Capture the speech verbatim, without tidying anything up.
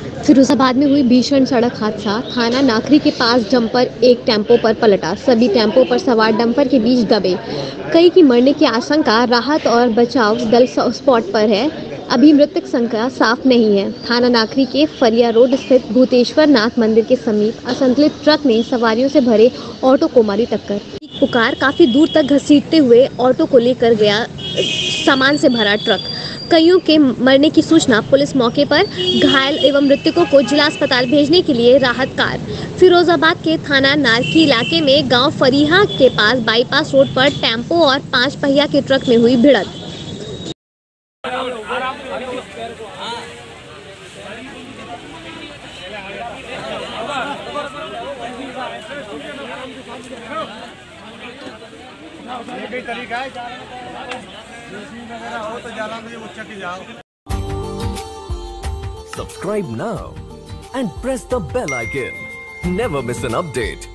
फिरोजाबाद में हुई भीषण सड़क हादसा। थाना नाखरी के पास डंपर एक टेम्पो पर पलटा। सभी टेम्पो पर सवार डंपर के बीच दबे। कई की मरने की आशंका। राहत और बचाव दल स्पॉट पर है। अभी मृतक संख्या साफ नहीं है। थाना नाखरी के फरिया रोड स्थित भूतेश्वर नाथ मंदिर के समीप असंतुलित ट्रक ने सवारियों से भरे ऑटो को मारी टक्कर। पुकार काफी दूर तक घसीटते हुए ऑटो को लेकर गया सामान से भरा ट्रक। कईयों के मरने की सूचना। पुलिस मौके पर। घायल एवं मृतकों को जिला अस्पताल भेजने के लिए राहत कार्य। फिरोजाबाद के थाना नारकी इलाके में गांव फरीहा के पास बाईपास रोड पर टेम्पो और पांच पहिया के ट्रक में हुई भिड़ंत। ये तरीका है हो तो ज़्यादा मुझे उच्च की जाओ। Subscribe now and press the bell icon. Never miss an update.